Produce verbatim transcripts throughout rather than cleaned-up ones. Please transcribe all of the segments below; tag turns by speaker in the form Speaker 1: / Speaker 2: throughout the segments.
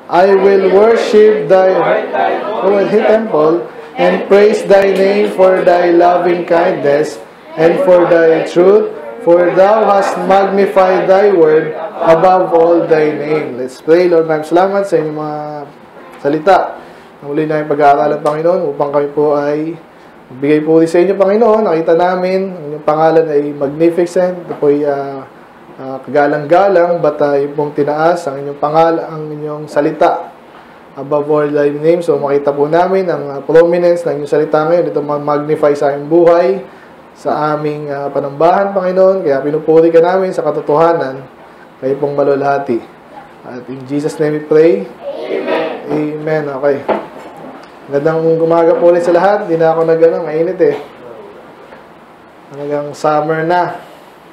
Speaker 1: I will worship thy holy temple and praise thy name for thy loving kindness and for thy truth, for thou hast magnified thy word above all thy name. Let's pray. Lord, maraming salamat sa inyong mga salita. Muli na yung pag-aaral ng Panginoon upang kami po ay magbigay po sa inyo, Panginoon. Nakita namin, ang inyong pangalan ay magnificent. Ito po ay uh, uh, kagalang-galang, but uh, yung pong tinaas ang inyong pangalan, ang inyong salita above all thy name. So makita po namin ang uh, prominence ng inyong salita ngayon. Ito mag-magnify sa aming buhay, sa aming uh, panambahan, Panginoon. Kaya pinupuri ka namin sa katotohanan. Kayo pong malulhati. At in Jesus' name we pray. Amen. Amen. Okay. Gandang gumaga po ulit sa lahat. Hindi na ako nag-ano, mainit eh. Hanggang summer na.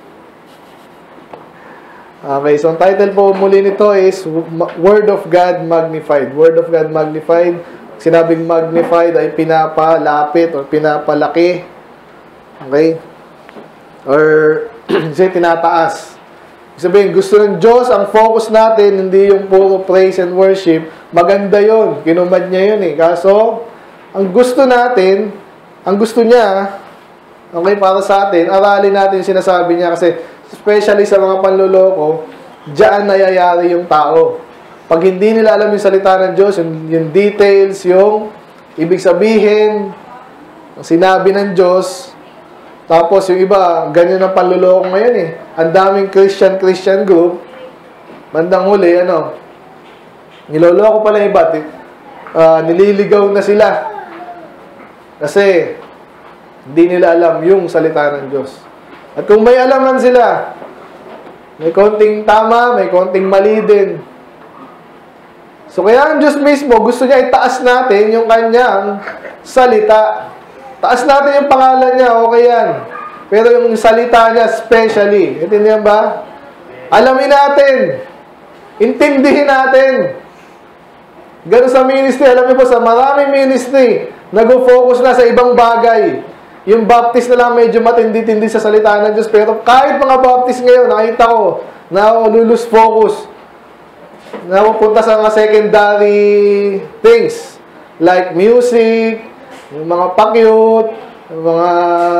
Speaker 1: Okay, so ang title po muli nito is Word of God Magnified. Word of God Magnified. Sinabing magnified ay pinapalapit or pinapalaki. Okay? Or say tinataas. Sabihin, gusto ng Diyos, ang focus natin, hindi yung puro praise and worship. Maganda yon, kinumad niya yun eh. Kaso, ang gusto natin, ang gusto niya, okay, para sa atin, aralin natin yung sinasabi niya. Kasi, especially sa mga panluloko, diyan nayayari yung tao. Pag hindi nila alam yung salita ng Diyos, yung, yung details, yung ibig sabihin, ang sinabi ng Diyos, tapos yung iba, ganyan ang panluloko ngayon eh. Ang daming Christian-Christian group, bandang huli, ano, niloloko pala yung iba, uh, nililigaw na sila. Kasi, hindi nila alam yung salita ng Diyos. At kung may alaman sila, may konting tama, may konting mali din. So kaya ang Diyos mismo, gusto niya itaas natin yung kanyang salita. Taas natin yung pangalan niya, okay yan. Pero yung salita niya, specially. Intindihan ba? Alamin natin. Intindihin natin. Ganun sa ministry. Alam niyo po, sa maraming ministry, nag-focus na sa ibang bagay. Yung Baptist na lang medyo matindi-tindi sa salita ng Diyos. Pero kahit mga Baptist ngayon, nakita ko, na lulus focus. Napupunta sa mga secondary things. Like music, yung mga pakyut, yung mga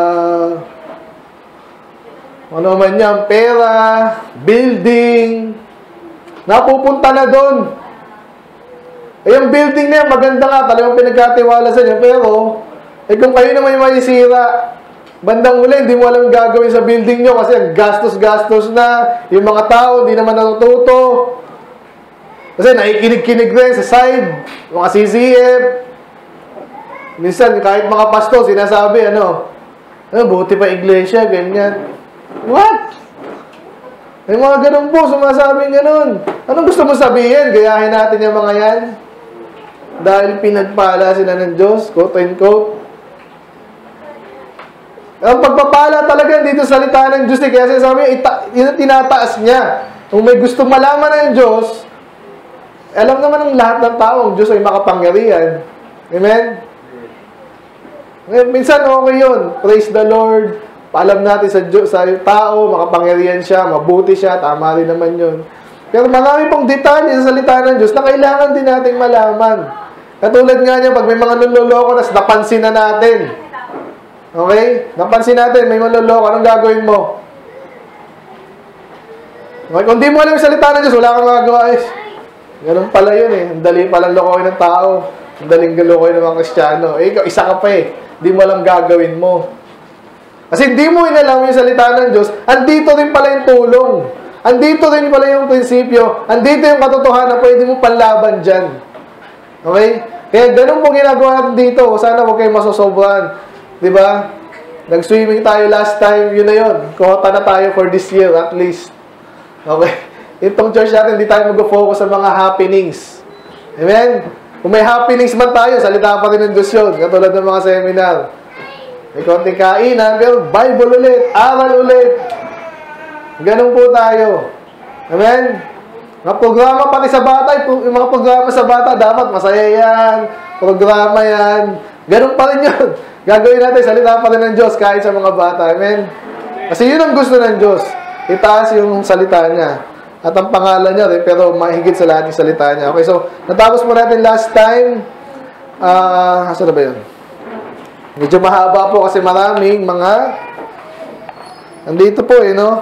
Speaker 1: ano man yan, pera, building, napupunta na doon. Eh, yung building na yan, maganda nga, talagang pinagkatiwala sa inyo, pero, eh kung kayo naman yung maisira, bandang uli, hindi mo alam yung gagawin sa building nyo, kasi gastos-gastos na, yung mga tao, hindi naman natututo, kasi nakikinig-kinig rin sa side, mga C C F, minsan, kahit mga pastor, sinasabi, ano, ano, buti pa iglesia, ganyan. What? May mga ganun po, sumasabing ganun. Anong gusto mo sabihin? Gayahin natin yung mga yan. Dahil pinagpala sila ng Diyos, quote and quote. Ang pagpapala talaga dito sa salita ng Diyos, eh, kaya sinasabi, yun tinataas niya. Kung may gusto malaman ng Diyos, alam naman ng lahat ng tao, ang Diyos ay makapangyarihan. Amen? Minsan okay yun. Praise the Lord. Paalam natin sa, Diyos, sa tao, makapangyarihan siya, mabuti siya, tama rin naman yun. Pero marami pong detalye sa salita ng Diyos na kailangan din nating malaman. Katulad nga niya, pag may mga nuloloko, nas napansin na natin. Okay? Napansin natin, may manloloko, anong gagawin mo? Okay? Kung di mo alam yung salita ng Diyos, wala kang magagawa. Eh. Ganun pala yun eh. Ang dali palang lokohin ng tao. Ang daling lokohin ng mga Kristiyano. Eh, ikaw, isa ka pa eh. Di mo alam gagawin mo. Kasi hindi mo inalam yung salita ng Diyos, andito rin pala yung tulong. Andito rin pala yung prinsipyo. Andito yung katotohanan na pwede mo panlaban dyan. Okay? Kaya ganun po ginagawa natin dito. Sana huwag kayong masosobrahan. Diba? Nag-swimming tayo last time, yun na yun. Kuhota na tayo for this year at least. Okay? Itong church natin, hindi tayo mag-focus sa mga happenings. Amen? Kung may happenings man tayo, salita pa rin ng Diyos yun. Katulad ng mga seminar. May konting kainan, pero Bible ulit, aral ulit. Ganun po tayo. Amen? Mga programa pati sa bata, yung mga programa sa bata, dapat masaya yan. Programa yan. Ganun pa rin yun. Gagawin natin, salita pa rin ng Diyos kahit sa mga bata. Amen? Kasi yun ang gusto ng Diyos. Itaas yung salita niya. at ang pangalan niya rin, pero mahigit sa lahat yung salita niya. Okay, so, natapos po natin last time. Ah, uh, asa na ba yun? Medyo mahaba po kasi maraming mga andito po eh, no?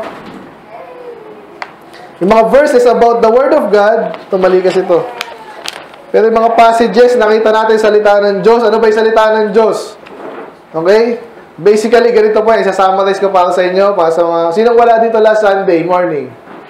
Speaker 1: Yung mga verses about the Word of God, tumali kasi ito. Pero yung mga passages, nakita natin salita ng Diyos. Ano ba yung salita ng Diyos? Okay? Basically, ganito po eh. Isa-summarize ko para sa inyo. Para sa mga... Sinong wala dito last Sunday morning?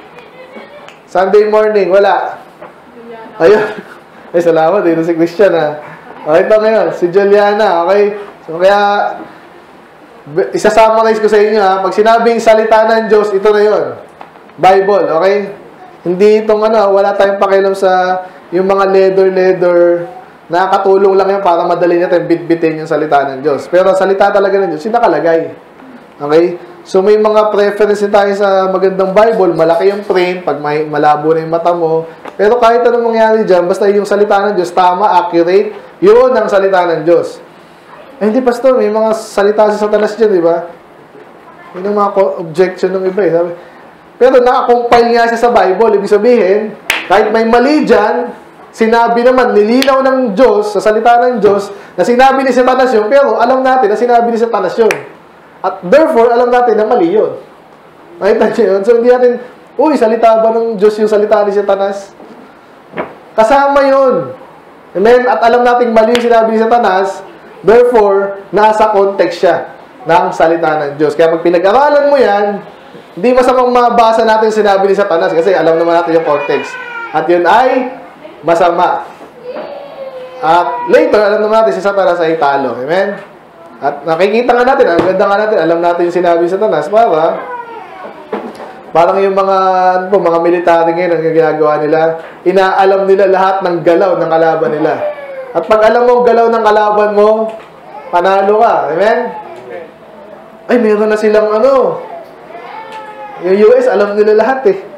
Speaker 1: Sunday morning, wala. Ayun. Ay, salamat. Dito si Christian, ha. Okay, ito ngayon. Si Juliana, okay? So, kaya, isa-summarize ko sa inyo, ha. Pag sinabing salita ng Diyos, ito na yun. Bible, okay? Hindi itong ano, wala tayong pakialam sa yung mga leather-leather. Nakakatulong lang yan para madali natin bit-bitin yung salita ng Diyos. Pero salita talaga ng Diyos, yung nakalagay. Okay? So, may mga preference tayo sa magandang Bible. Malaki yung print, pag may, malabo na yung mata mo. Pero kahit anong mangyari dyan, basta yung salita ng Diyos, tama, accurate, yun ang salita ng Diyos. Eh, hindi, Pastor, may mga salita sa Satanas dyan, di ba? Yun ang mga objection ng iba, eh. Sabi, pero nakakompile nga siya sa Bible. Ibig sabihin, kahit may mali dyan, sinabi naman, nilinaw ng Diyos, sa salita ng Diyos, na sinabi ni Satanas yun, pero alam natin na sinabi ni Satanas yun. At therefore, alam natin na mali yun. Nakita niyo yun? So, hindi natin, uy, salita ba ng Diyos yung salita ni Satanas? Kasama yun. Amen? At alam natin mali yung sinabi ni Satanas, therefore, nasa context siya ng salita ng Diyos. Kaya pag pinag-aralan mo yan, hindi masamang mabasa natin yung sinabi ni Satanas kasi alam naman natin yung context. At yun ay masama. At later, alam naman natin si Satanas ay talo. Amen? At nakikita nga natin, ang ganda nga natin, alam natin yung sinabi sa Satanas para parang yung mga ano po, mga military ngayon ang ginagawa nila, inaalam nila lahat ng galaw ng kalaban nila. At pag alam mo galaw ng kalaban mo, panalo ka. Amen? Ay, meron na silang ano, yung U S, alam nila lahat eh.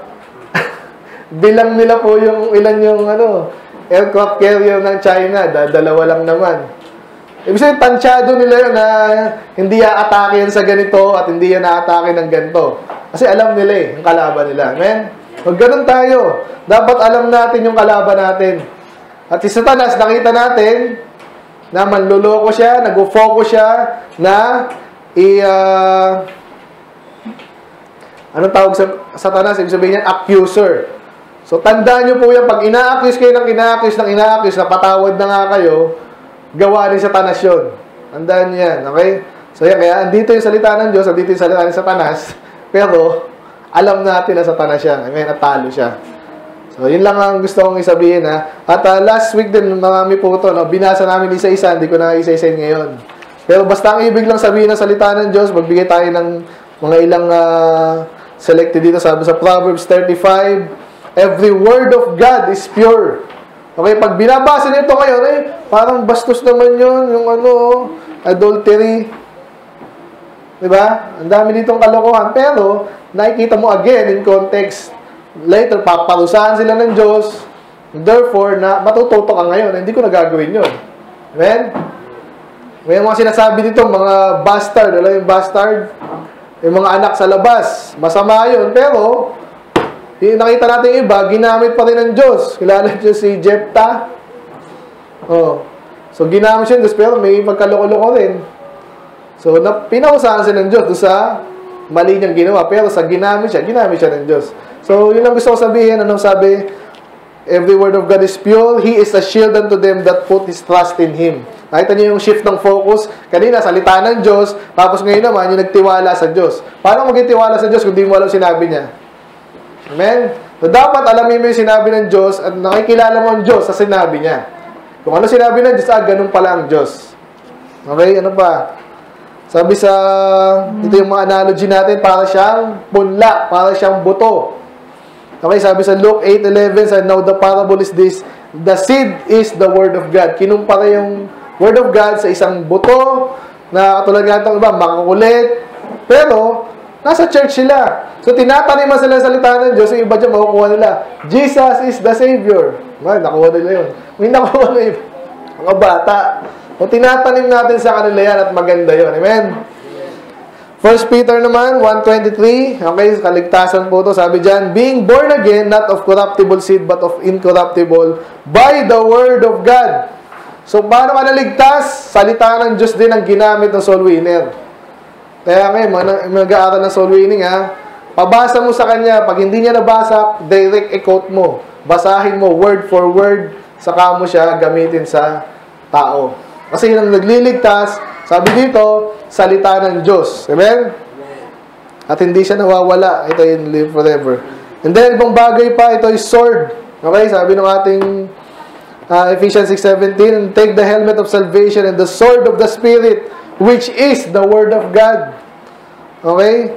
Speaker 1: Bilang nila po yung ilan yung ano, aircraft carrier ng China, dalawa lang naman. Ibig sabihin, tansyado nila yun na hindi a-atake yan sa ganito at hindi yan a-atake ng ganito. Kasi alam nila eh, yung kalaban nila. Amen? Huwag ganun tayo. Dapat alam natin yung kalaban natin. At si Satanas, nakita natin na manluloko siya, nag-focus siya na i... Uh, anong tawag sa Satanas? Ibig sabihin niyan, accuser. So, tandaan nyo po yan, pag ina-accuse kayo ng ina-accuse ng ina-accuse, napatawad na nga kayo, gawa ni Satanas yun. Tandaan nyo yan, okay? So, yan, kaya andito yung salita ng Diyos, andito yung salita ni Satanas, pero alam natin na Satanas siya. I mean, natalo siya. So, yun lang ang gusto kong isabihin, ha? At uh, last week din, marami po ito, no? Binasa namin isa-isa, hindi ko na isa-isa ngayon. Pero basta ang ibig lang sabihin ng salita ng Diyos, magbigay tayo ng mga ilang uh, selected dito, sabi sa Proverbs thirty-five, every word of God is pure. Okay, pag binabasa nito ngayon, eh, parang bastos naman yun, yung ano, adultery. Diba? Ang dami ditong kalokohan. Pero, nakikita mo again in context. Later, paparusahan sila ng Diyos. Therefore, na matututo ka ngayon. Hindi ko nagagawin yun. Amen? May mga sinasabi dito, mga bastard. Alam yung bastard? Yung mga anak sa labas. Masama yun. Pero, yung nakita natin iba, ginamit pa rin ng Diyos. Kilala niyo si Jephthah? Oh. So, ginamit siya ng Diyos, pero may magkaloko-loko rin. So, na, pinausahan siya ng Diyos sa mali niyang ginawa. Pero sa ginamit siya, ginamit siya ng Diyos. So, yun lang gusto ko sabihin. Anong sabi? Every word of God is pure. He is a shield unto them that put his trust in Him. Nakita niyo yung shift ng focus. Kanina, salita ng Diyos. Tapos ngayon naman, yung nagtiwala sa Diyos. Paano magtiwala sa Diyos kung di mo alam sinabi niya? Amen? So, dapat alamin mo yung sinabi ng Diyos at nakikilala mo ang Diyos sa sinabi niya. Kung ano sinabi ng Diyos, ah, ganun pala ang Diyos. Okay? Ano pa? Sabi sa, ito yung mga analogy natin, para siyang punla, para siyang buto. Okay? Sabi sa Luke eight eleven, said, now the parable is this, the seed is the word of God. Kinumpara yung word of God sa isang buto, na katulad nga itong iba, makakulit, pero, nasa church sila. So, tinataniman sila sa salita ng Diyos, yung iba dyan makukuha nila. Jesus is the Savior. Well, nakuha nila yun. May nakuha na iba. Mga bata. O, tinatanim natin sa kanila yan at maganda yun. Amen? First Peter naman, one twenty-three. Okay, kaligtasan po to. Sabi dyan, being born again, not of corruptible seed, but of incorruptible, by the word of God. So, paano ka naligtas? Salita ng Diyos din ang ginamit ng soul winner. Kaya ngayon, mag-aaral ng soul winning, ha? Pabasa mo sa kanya. Pag hindi niya nabasa, direct i-quote mo. Basahin mo word for word, saka mo siya gamitin sa tao. Kasi yun ang nagliligtas, sabi dito, salita ng Diyos. Amen? At hindi siya nawawala. Ito yung live forever. And then, ibang bagay pa, ito is sword. Okay? Sabi ng ating uh, Ephesians six seventeen, and take the helmet of salvation and the sword of the Spirit, which is the Word of God. Okay?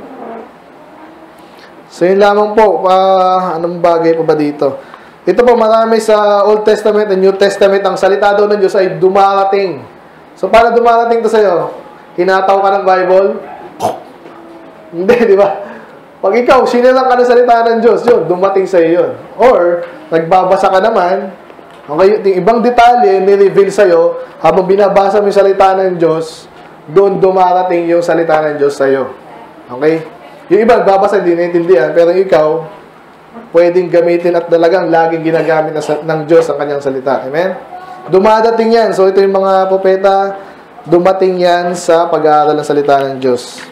Speaker 1: So, yun lamang po. Uh, anong bagay pa ba dito? Ito po, marami sa Old Testament and New Testament, ang salita daw ng Diyos ay dumarating. So, para dumarating to sa'yo, hinataw ka ng Bible? Hindi, di ba? Pag ikaw, sinilang ka ng salita ng Diyos, yun, dumating sa'yo yun. Or, nagbabasa ka naman, okay, yung ibang detalye, ni-reveal sa'yo, habang binabasa mo yung salita ng Diyos, doon dumarating yung salita ng Diyos sa'yo. Okay? Yung iba, babasa, hindi naiintindihan, pero ikaw, pwedeng gamitin at talagang laging ginagamit ng Diyos ang kanyang salita. Amen? Dumadating yan. So, ito yung mga propeta, dumating yan sa pag-aaral ng salita ng Diyos.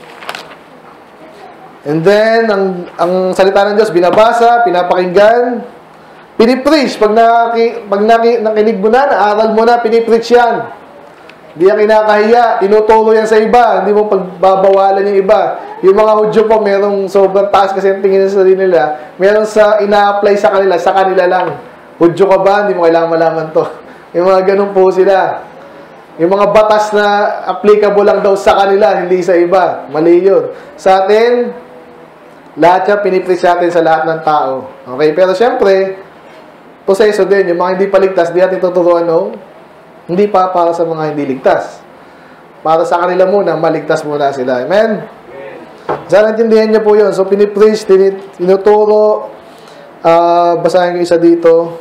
Speaker 1: And then, ang, ang salita ng Diyos, binabasa, pinapakinggan, pinipreach. Pag, naki, pag naki, nakinig mo na, naaral mo na, pinipreach yan. Hindi yan kinakahiya, tinuturo yan sa iba, hindi mo pagbabawalan yung iba. Yung mga Hudyo po, merong sobrang taas kasi ang tingin sa sarili nila, meron sa ina-apply sa kanila, sa kanila lang. Hudyo ka ba? Hindi mo kailangan malaman to. Yung mga ganun po sila. Yung mga batas na applicable lang daw sa kanila, hindi sa iba. Mali yun. Sa atin, lahat yan pinipreach natin sa lahat ng tao. Okay? Pero syempre, proseso din. Yung mga hindi paligtas, di natin tuturuan no? Hindi pa para sa mga hindi ligtas. Para sa kanila muna, maligtas muna sila. Amen? Sana natindihan niyo po yun. So, pinipreach, tinuturo. Uh, basahin ko isa dito.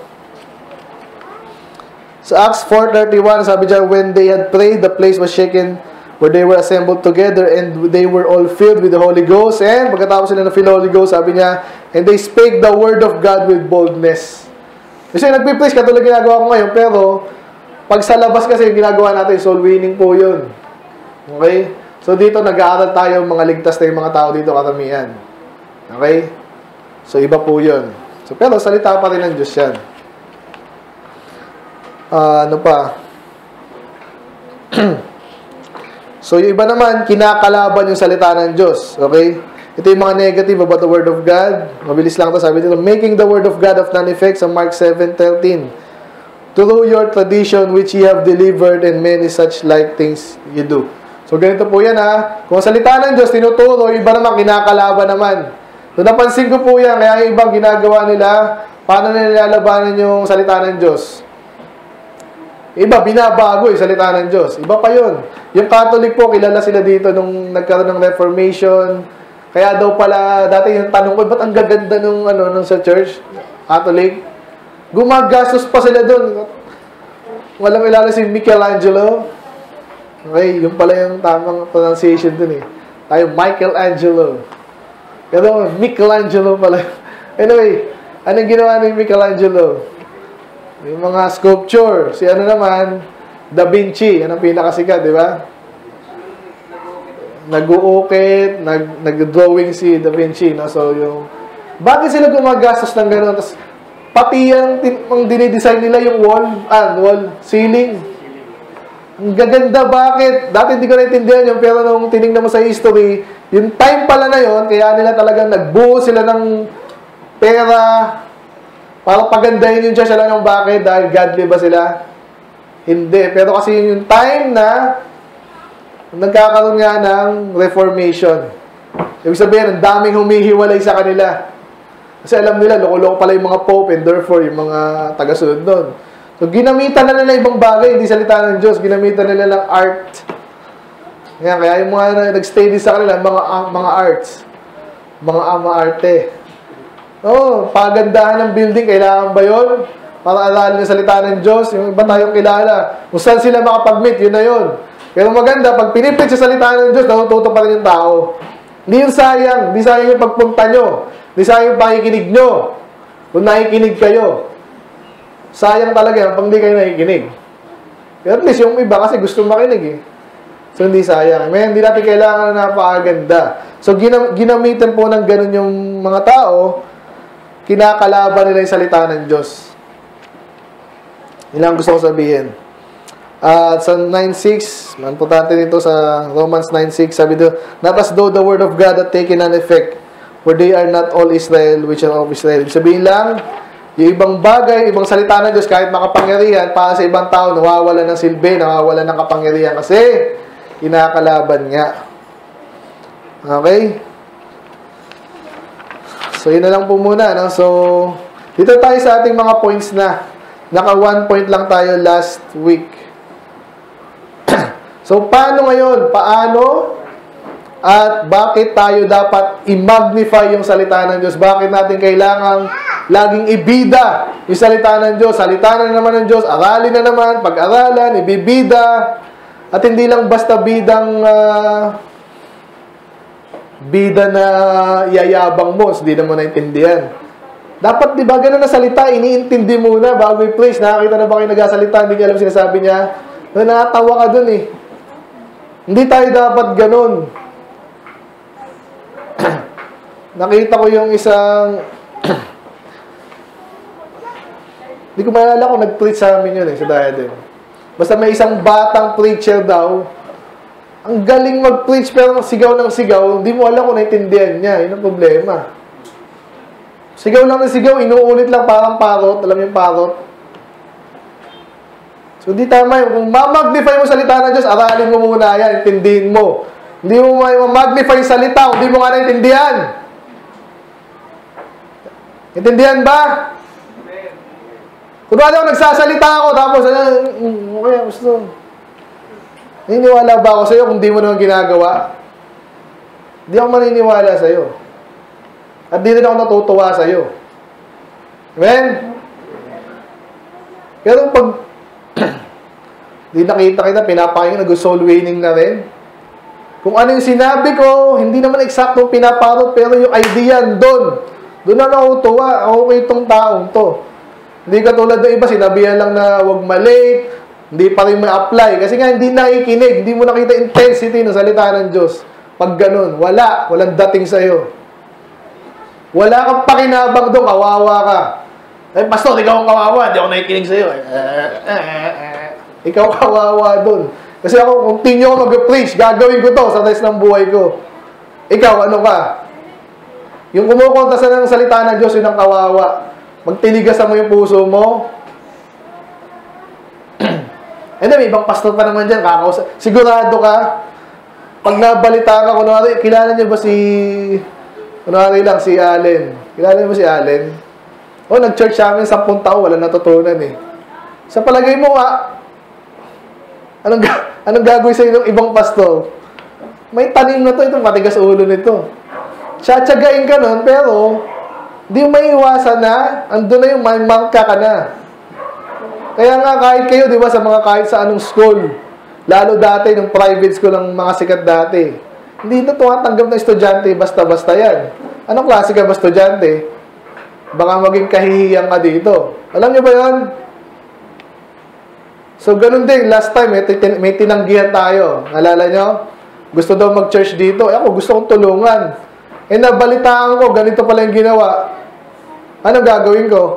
Speaker 1: Sa Acts four thirty-one, sabi dyan, when they had prayed, the place was shaken where they were assembled together, and they were all filled with the Holy Ghost. And pagkatapos sila na fill Holy Ghost, sabi niya, and they spake the word of God with boldness. Kasi nagpipreach, katulad ginagawa ko ngayon, pero pag sa labas kasi ginagawa natin, soul winning po yun. Okay? So dito nag-aaral tayo mga ligtas na yung mga tao dito karamihan. Okay? So iba po yun. So, pero salita pa rin ng Diyos yan. Uh, ano pa? So yung iba naman, kinakalaban yung salita ng Diyos. Okay? Ito yung mga negative about the Word of God. Mabilis lang ito. Sabi dito, making the Word of God of none effect sa Mark seven thirteen. Through your tradition which ye have delivered, and many such like things you do. So, ganito po yan ha. Kung salita ng Diyos, tinuturo, iba naman, kinakalaban naman. So, napansin ko po yan, kaya yung ibang ginagawa nila, paano nila nilalabanan yung salita ng Diyos? Iba, binabago yung salita ng Diyos. Iba pa yun. Yung Catholic po, kilala sila dito nung nagkaroon ng Reformation. Kaya daw pala, dati yung tanong ko, ba't ang gaganda nung, ano, nung sa church? Catholic? Gumagastos pa sila doon. Walang ilala si Michelangelo. Okay, yung pala yung tamang pronunciation dun eh. Tayo, Michelangelo. Pero Michelangelo pala. Anyway, anong ginawa ni Michelangelo? Yung mga sculpture. Si ano naman, Da Vinci. Yan ang pinakasikat, di ba? Nag-uukit, nag, nag-drawing si Da Vinci. No? So, yung... Bakit sila gumagastos ng gano'n? Tapos, pati yung, yung dinidesign nila yung wall, ah, wall, ceiling. Ang gaganda, bakit? Dati hindi ko naintindihan yun, pero nung tinignan mo sa history, yung time pala na yun, kaya nila talagang nagbuo sila ng pera para pagandahin yung church. Alam nyo bakit? Dahil godly ba sila? Hindi. Pero kasi yung time na nagkakaroon nga ng Reformation. Ibig sabihin, ang daming humihiwalay sa kanila. Kasi alam nila, loko-loko pala yung mga pope, and therefore, yung mga tagasunod nun. So, ginamitan na nila ibang bagay, hindi salita ng Diyos. Ginamitan nila lang art. Yan, kaya yung mga nag-stay din sa kanila, mga, uh, mga arts. Mga ama-arte. Oh, pagandahan ng building, kailangan ba yun? Para aralin yung salita ng Diyos. Yung iba tayong kilala. Kung saan sila makapag-meet, yun na yun. Pero maganda, pag pinipit sa salita ng Diyos, natututo pa rin yung tao. Hindi yun sayang. Hindi sayang yung pagpunta nyo. Hindi sayang yung pakikinig nyo. Kung nakikinig kayo. Sayang talaga pag hindi kayo nakikinig. Pero at least yung iba kasi gusto makinig eh. So hindi sayang. May hindi natin kailangan na napakaganda. So ginam ginamitan po ng ganun yung mga tao, kinakalaban nila yung salita ng Diyos. Yun lang gusto ko sabihin. At uh, sa nine six, importante dito sa Romans nine six, sabi dito, not as though the word of God had taken an effect, for they are not all Israel which are of Israel. Sabihin lang, yung ibang bagay, ibang salita ng Diyos, kahit makapangyarihan, para sa ibang tao, nawawala ng silbi, nawawala ng kapangyarihan kasi kinakalaban nga. Okay? So, yun na lang po muna. No? So, dito tayo sa ating mga points na. Naka one point lang tayo last week. So, paano ngayon? Paano at bakit tayo dapat i-magnify yung salita ng Diyos? Bakit natin kailangang laging ibida yung salita ng Diyos? Salita na naman ng Diyos, aralin na naman, pag-aralan, ibibida. At hindi lang basta bidang uh, bida na yayabang mo, hindi na mo naintindihan. Dapat, di ba, ganun na salita, iniintindi muna bago i-place. Nakakita na ba kayo nagsasalita, hindi niya alam sinasabi niya? No, nakatawa ka dun eh. Hindi tayo dapat ganun. Nakita ko yung isang hindi ko maalala kung nag-preach sa amin yun eh, sa Diadem. Basta may isang batang preacher daw, ang galing mag-preach pero sigaw ng sigaw, hindi mo alam kung naintindihan niya. Yun ang problema. Sigaw lang ng sigaw, inuulit lang parang parot. Alam yung parot? So, hindi tama yun. Kung ma-magnify mo salita ng Diyos, aralin mo muna yan, intindihin mo. Hindi mo ma-magnify salita, hindi mo nga naintindihan. Intindihan ba? Kung ano, nagsasalita ako, tapos, ano, okay, gusto. Naniniwala ba ako sa'yo kung di mo naman ginagawa? Hindi ako maniniwala sa'yo. At di rin ako natutuwa sa'yo. Amen? Pero pag di nakita kita, pinapakinggan, nag-soul winning na rin. Kung ano yung sinabi ko, hindi naman eksaktong pinaparot, pero yung idea doon. Doon na natutuwa. Okay itong taong to. Hindi katulad ng iba, sinabihan lang na huwag malate, hindi pa rin ma-apply. Kasi nga, hindi nakikinig. Hindi mo nakita intensity ng salita ng Diyos. Pag ganun, wala. Walang dating sa'yo. Wala kang pakinabang doon, kawawa ka. Eh, pastor, ikaw ang kawawa. Hindi ako nakikinig sa'yo. Eh, eh, eh, eh. Ikaw kawawa doon. Kasi ako, continue ako mag-preach. Gagawin ko to sa rest ng buhay ko. Ikaw, ano ka? Yung kumukonta sa ng salita ng Diyos, yun ang kawawa. Magtinigasan mo yung puso mo. And then, may ibang pastor pa naman dyan. Kakausap. Sigurado ka, pag nabalita ka, kunwari, kilala niyo ba si, kunwari lang, si Allen. Kilala niyo ba si Allen? O, nag-church sa amin, sampung taon, wala natutunan eh. Sa palagay mo nga, anong, anong gagawin sa ng ibang pastor? May tanim na to, ito, matigas ulo nito. Tsatsagain ka nun, pero, di mo maiiwasan na, andun na yung may marka ka na. Kaya nga kahit kayo, di ba, sa mga kahit sa anong school, lalo dati, nung private school ang mga sikat dati, hindi na tumatanggap ng estudyante, basta-basta yan. Anong klase ka ba estudyante? Baka maging kahihiyang ka dito. Alam niyo ba yun? So, ganun din, last time, may, may tinanggihan tayo. Nalala nyo? Gusto daw mag-church dito. Eh, ako, gusto kong tulungan. Eh, nabalitaan ko, ganito pala yung ginawa. Anong gagawin ko?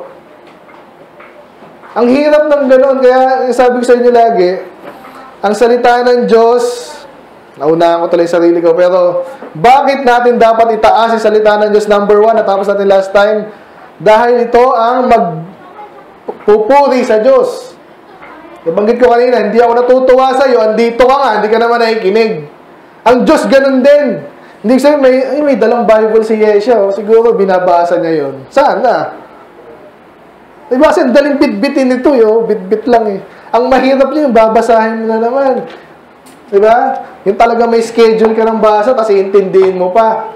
Speaker 1: Ang hirap ng gano'n, kaya sabi ko sa inyo lagi, ang salita ng Diyos, naunahan ko tuloy sarili ko, pero bakit natin dapat itaas yung salita ng Diyos number one, natapos natin last time? Dahil ito ang magpupuri sa Diyos. Nabanggit ko kanina, hindi ako natutuwa sa iyo, andito ka nga, hindi ka naman nakikinig. Ang Diyos ganun din. Hindi ko sabihin, may, ay, may dalang Bible si Yesha, siguro binabasa niya yun. Sana. Diba kasi daling bit-bitin ito, yo. Bit-bit lang eh. Ang mahirap niyo yung babasahin mo na naman. Diba? Yung talaga may schedule ka ng basa, kasi intindihin mo pa.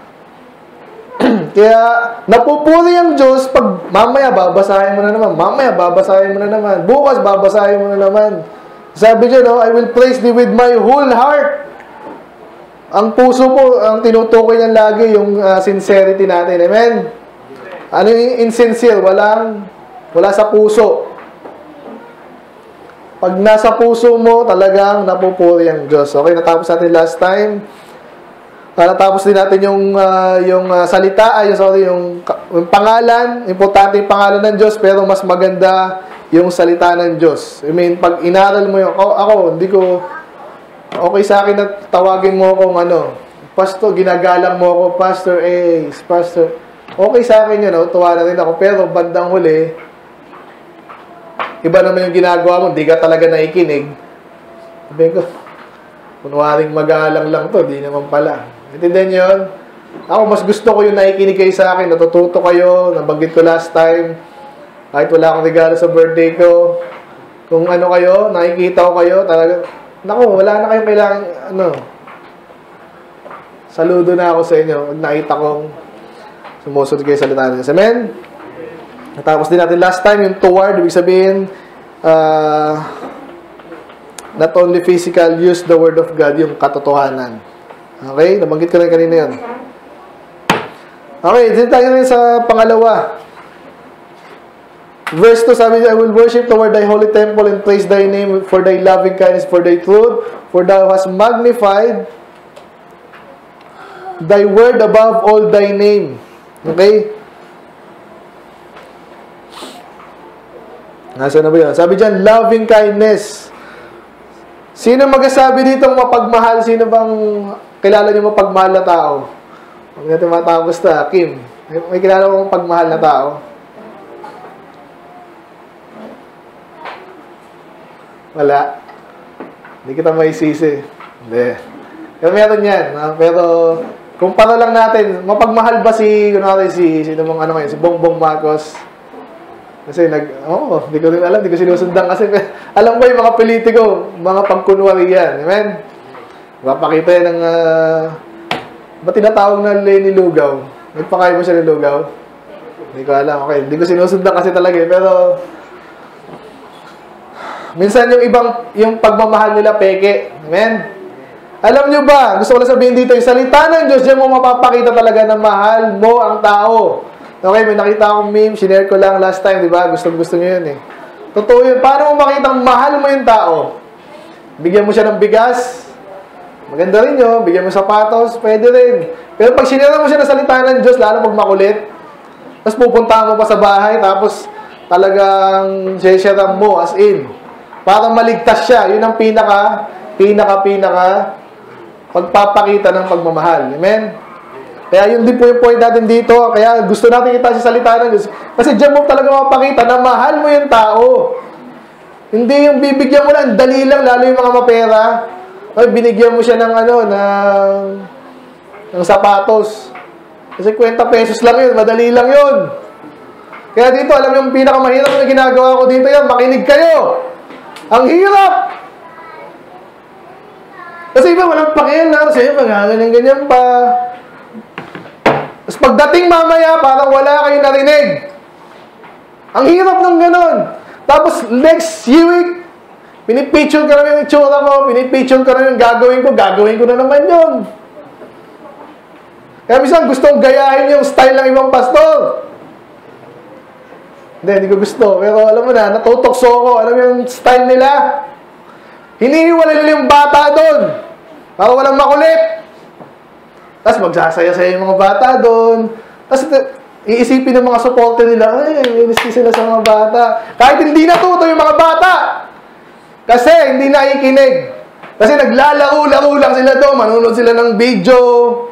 Speaker 1: Kaya, napupuri ang Diyos pag mamaya babasahin mo na naman. Mamaya babasahin mo na naman. Bukas babasahin mo na naman. Sabi niya, no, I will praise thee with my whole heart. Ang puso po, ang tinutukoy niyan lagi, yung uh, sincerity natin. Amen? Ano yung insincere? Walang, wala sa puso. Pag nasa puso mo, talagang napupuri ang Diyos. Okay, natapos natin last time. Uh, natapos din natin yung, uh, yung uh, salita, ay, sorry, yung, yung pangalan. Importante yung pangalan ng Diyos, pero mas maganda yung salita ng Diyos. I mean, pag inaral mo yung, ako, ako hindi ko, okay sa akin na tawagin mo akong ano, Pastor, ginagalang mo ako, Pastor Ace, Pastor. Okay sa akin yun, no? Tuwa na rin ako. Pero bandang huli, iba naman yung ginagawa mo, hindi ka talaga naikinig. Sabi ko, kunwaring magalang lang to, di naman pala. Intindihan yun? Ako, mas gusto ko yung naikinig kayo sa akin, natututo kayo, nabanggit ko last time, kahit wala akong regalo sa birthday ko, kung ano kayo, nakikita ko kayo, talaga, naku, wala na kayong kailangan, ano, saludo na ako sa inyo, pag nakita kong sumusunod kayo sa salita ng Diyos. Amen? Natapos din natin last time, yung toward, ibig sabihin, uh, not only physical, use the word of God, yung katotohanan. Okay? Nabanggit ko rin kanina yun. Okay, dito tayo rin sa pangalawa. Verse two, sabi niya, I will worship toward thy holy temple and praise thy name for thy loving kindness, for thy truth, for thou hast magnified thy word above all thy name. Okay? Nasaan na ba yun? Sabi dyan, loving kindness. Sino magsasabi dito mapagmahal? Sino bang kilala niyo mapagmahal na tao? Huwag natin matapos na. Kim, may kilala mo mapagmahal na tao? Wala. Hindi kita maisisi. Hindi. Pero meron yan. Ha? Pero, kumpara lang natin, mapagmahal ba si, kunwari si, sino mong ano ngayon, si Bongbong Marcos? Kasi nag, oo, oh, hindi ko rin alam, hindi ko sinusundan kasi, alam ko yung mga politiko, mga pagkunwari yan. Amen? Mapakita yan ng, uh, ba't tinatawag na Lenny Lugaw? Nagpakain mo siya ng Lugaw? Hindi ko alam. Okay, hindi ko sinusundan kasi talaga eh, pero, minsan yung ibang, yung pagmamahal nila peke. Amen? Alam nyo ba, gusto ko lang sabihin dito, yung salita ng Diyos, diyan mo mapapakita talaga na mahal mo ang tao. Okay, may nakita akong meme, sinare ko lang last time, di ba? Gusto-gusto nyo yun eh. Totoo yun. Paano mo makita mahal mo yung tao? Bigyan mo siya ng bigas, maganda rin yun. Bigyan mo sapatos, pwede rin. Pero pag sinira mo siya ng salita ng Diyos, lalo pag makulit, tapos pupuntahan mo pa sa bahay, tapos talagang sesyaran mo, as in, para maligtas siya. Yun ang pinaka, pinaka, pinaka, pagpapakita ng pagmamahal. Amen? Kaya yun din po yung point natin dito. Kaya gusto natin kita sa salita ng Diyos. Kasi diyan mo talaga mapakita na mahal mo yung tao. Hindi yung bibigyan mo lang, dali lang, lalo yung mga mapera. Ay, binigyan mo siya ng ano, ng, ng sapatos. Kasi kwenta pesos lang yun, madali lang yun. Kaya dito, alam yung pinakamahirap na ginagawa ko dito yan, makinig kayo. Ang hirap! Kasi iba, walang pakialam na. Kasi iba, ganyan-ganyan pa. Tapos pagdating mamaya, parang wala kayong narinig. Ang hirap ng ganon. Tapos next week, pinipicture ka naman yung itsura ko, pinipicture ka naman yung gagawin ko, gagawin ko na naman yun. Kaya minsan gustong gayahin yung style ng ibang pastor. Hindi, hindi ko gusto. Pero alam mo na, natutokso ko. Alam mo yung style nila? Hinihiwalay nila yung bata doon. Para walang makulit. Tapos magsasaya-saya yung mga bata doon. Tapos iisipin ng mga supporter nila, ay, inis sila sa mga bata. Kahit hindi natuto yung mga bata. Kasi hindi nakikinig. Kasi naglalaro-laro lang sila doon. Manunod sila ng video.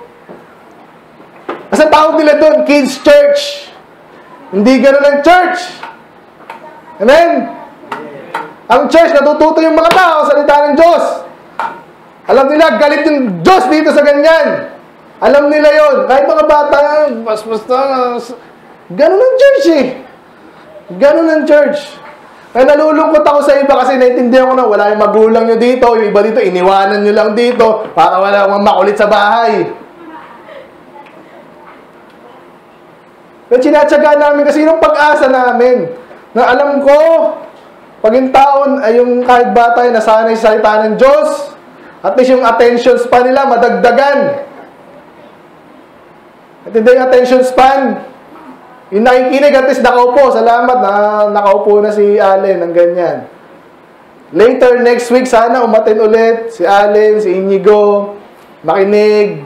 Speaker 1: Kasi tawag nila doon, kids church. Hindi gano'n ang church. Amen? Ang church, natututo yung mga tao sa salita ng Diyos. Alam nila, galit yung Diyos dito sa ganyan. Alam nila yon. Kahit mga bata, basta, gano'n ang church eh. Gano'n ang church. Kaya nalulungkot ako sa iba kasi naintindihan ko na wala yung magulang nyo dito, yung iba dito, iniwanan nyo lang dito para wala akong makulit sa bahay. Kaya sinatsaga namin kasi yung pag-asa namin na alam ko Pag yung taon, ay yung kahit bata ay nasanay sa salita ng Diyos, at least yung attention span nila madagdagan. At hindi yung attention span, yung nakikinig at least nakaupo. Salamat na nakaupo na si Allen ng ganyan. Later, next week, sana umatin ulit si Allen, si Inigo, makinig,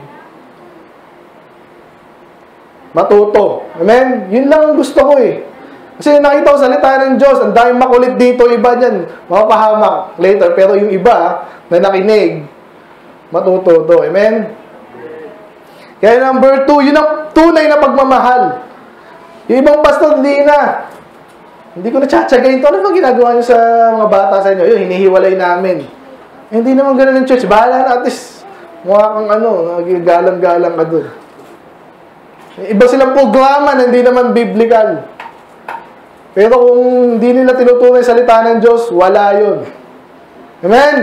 Speaker 1: matuto. Amen? Yun lang ang gusto ko eh. Kasi nakita ko salita ng Diyos, ang daming makulit dito, iba dyan, mapapahamak later. Pero yung iba na nakinig, matututo. Amen? Kaya number two, yun ang tunay na pagmamahal. Yung ibang pastor, hindi na. Hindi ko na-tsatsagayin ito. Ano ba ginagawa nyo sa mga bata sa inyo? Yun, hinihiwalay namin. Eh, hindi naman ganun ng church. Bahala na, at least, mukha kang ano, galang-galang ka dun. Iba silang programa na hindi naman biblical. Pero kung hindi nila tinutunay salita ng Diyos, wala yun. Amen?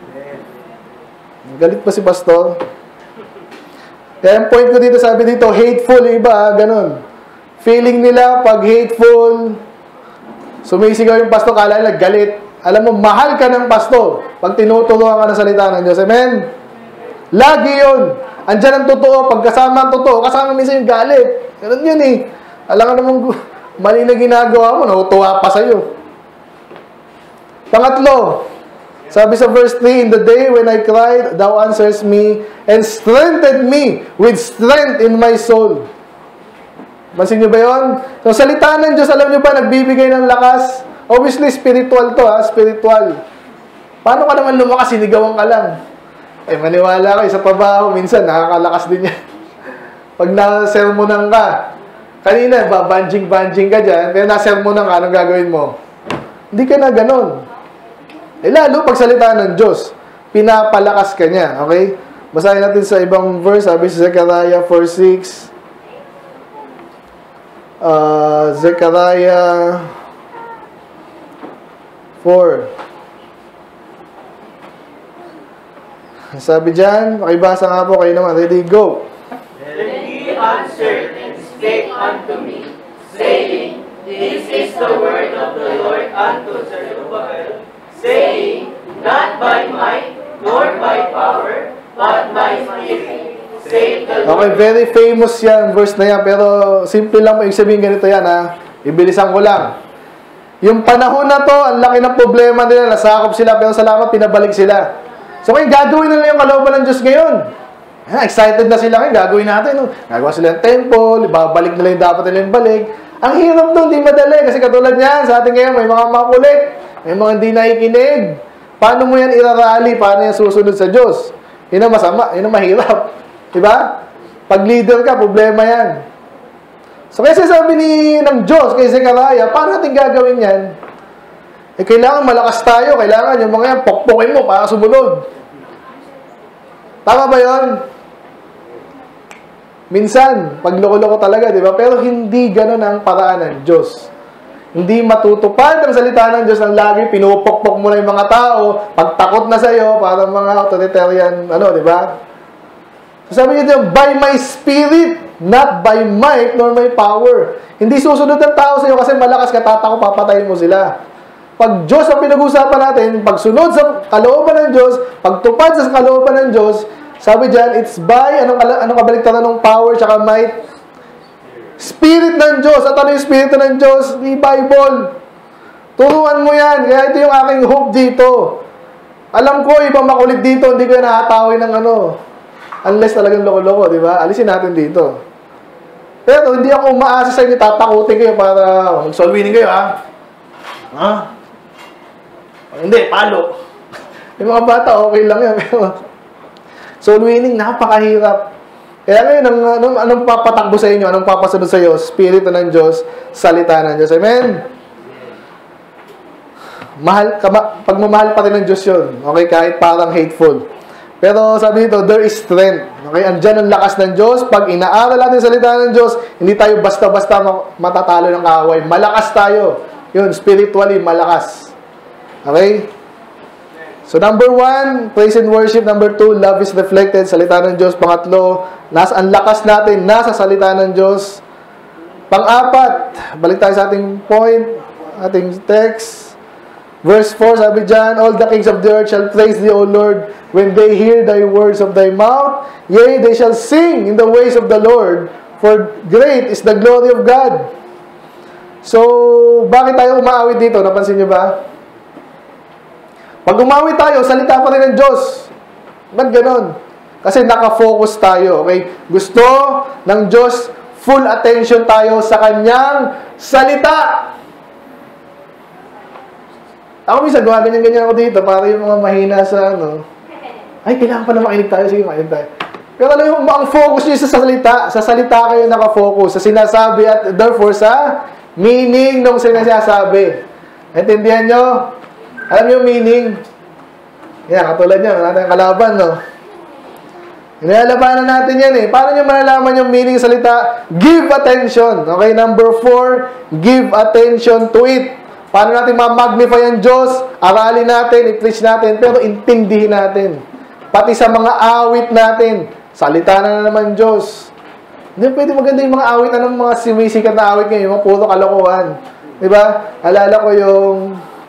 Speaker 1: Galit pa si pastor. Kaya ang point ko dito, sabi dito, hateful, iba, ganun. Feeling nila, pag hateful, sumisigaw yung pastor, kala nila galit. Alam mo, mahal ka ng pastor pag tinuturuan ka ng salita ng Diyos. Amen? Lagi yun. Andyan ang totoo. Pag kasama ang totoo, kasama minsan yung galit. Ganun yun eh. Alam ka namang mali na ginagawa mo, natutuwa pa sa'yo. Pangatlo, sabi sa verse three, in the day when I cried, thou answers me, and strengthened me with strength in my soul. Mansin nyo ba yun? So, salita ng Diyos, alam nyo ba, nagbibigay ng lakas? Obviously, spiritual to ha, spiritual. Paano ka naman lumakas, sinigawan ka lang? Eh, maniwala kayo, sa trabaho, minsan, nakakalakas din yan. Pag nasermonan ka, kanina, babanjing-banjing ka dyan, pero nasermonan ka, anong gagawin mo? Hindi ka na ganun. Eh, lalo, pag salita ng Diyos, pinapalakas ka niya, okay? Basahin natin sa ibang verse, sabi sa Zechariah four six, uh, Zechariah four. Sabi dyan, makibasa nga po kayo naman. Ready, go.
Speaker 2: Then he answered and spake unto me, saying, This is the word of the Lord unto Zerubbabel, saying, Not by might, nor by power, but by spirit, saith the Lord.
Speaker 1: Okay, very famous yan, verse na yan. Pero simple lang mo, ibig sabihin ganito yan ha. Ibilisan ko lang. Yung panahon na to, ang laki ng problema nila, nasakop sila, pero salamat, pinabalik sila. So, ngayon, gagawin nila yung kalooban ng Diyos ngayon. Ah, excited na sila ngayon, gagawin natin. No? Gagawa sila ng temple, ibabalik nila yung dapat nila yung balik. Ang hirap doon, di madali. Kasi katulad niyan, sa atin ngayon, may mga makulit, may mga hindi nakikinig. Paano mo yan irarali? Paano yan susunod sa Diyos? Yun ang masama, yun ang mahirap. Diba? Pag leader ka, problema yan. So, kaya sabi ni, ng Diyos, kay Zechariah, paano natin gagawin yan? Eh, kailangan malakas tayo. Kailangan yung mga yan, pokpokin mo para sumunod. Tama ba yun? Minsan, pag loko-loko talaga, di ba? Pero hindi ganun ang paraan ng Diyos. Hindi matutupad ang salita ng Diyos ng lagi, pinupokpok mo na yung mga tao, pagtakot na sa'yo, parang mga authoritarian, ano, di ba? So, sabi niyo, by my spirit, not by might, nor my power. Hindi susunod ng tao sa'yo kasi malakas ka, tatako, papatayin mo sila. Pag Diyos ang pinag-usapan natin, pagsunod sa kalooban ng Diyos, pagtupad sa kalooban ng Diyos, sabi dyan, it's by, anong, anong kabaliktaran ng power, tsaka might? Spirit ng Diyos. At ano yung Spirit ng Diyos? The Bible. Turuan mo yan. Kaya ito yung aking hope dito. Alam ko, ibang makulit dito, hindi ko yan nakatawin ng ano. Unless talagang loko-loko, di ba? Alisin natin dito. Pero hindi ako umaasa sa inyo, tatakutin kayo para mag-soul winning kayo, ha? Ha? Hindi, palo. Yung mga bata, okay lang yan. Pero soul winning, napakahirap. Kaya ngayon, anong, anong, anong papatakbo sa inyo? Anong papasunod sa iyo? Spirito ng Diyos, salita ng Diyos. Amen? Mahal, kama, pagmamahal pa rin ng Diyos yun. Okay, kahit parang hateful. Pero sabi dito, there is strength. Okay, andyan ang lakas ng Diyos. Pag inaaral natin salita ng Diyos, hindi tayo basta-basta matatalo ng kaaway. Malakas tayo. Yun, spiritually, malakas. Okay? So, number one, praise and worship. Number two, love is reflected. Salita ng Diyos. Pangatlo, nasa ang lakas natin, nasa salita ng Diyos. Pang-apat, balik tayo sa ating point, ating text. Verse four, sabi dyan, all the kings of the earth shall praise thee, O Lord, when they hear thy words of thy mouth. Yea, they shall sing in the ways of the Lord, for great is the glory of God. So, bakit tayo umaawit dito? Napansin niyo ba? Pag umawit tayo, salita pa rin ng Diyos. Ba't ganon? Kasi nakafocus tayo. Okay? Gusto ng Diyos, full attention tayo sa Kanyang salita. Ako minsan, gawa ganyan-ganyan ako dito para yung mga mahina sa ano. Ay, kailangan pa na makinig tayo. Sige, makinig tayo. Pero alam mo, ang focus nyo sa salita. Sa salita kayo nakafocus. Sa sinasabi at therefore sa meaning ng sinasabi. Intindihan nyo? Alam nyo yung meaning? Yan, katulad nyo. Wala tayong kalaban, no? Inalabanan natin yan eh. Paano nyo malalaman yung meaning ng salita? Give attention. Okay, number four, give attention to it. Paano natin ma-magnify ang Diyos? Aralin natin, i-preach natin, pero intindihin natin. Pati sa mga awit natin, salita na naman Diyos. Hindi pwede maganda yung mga awit, anong mga sumisikat na awit ngayon, yung mga puro kalokohan. Diba? Alala ko yung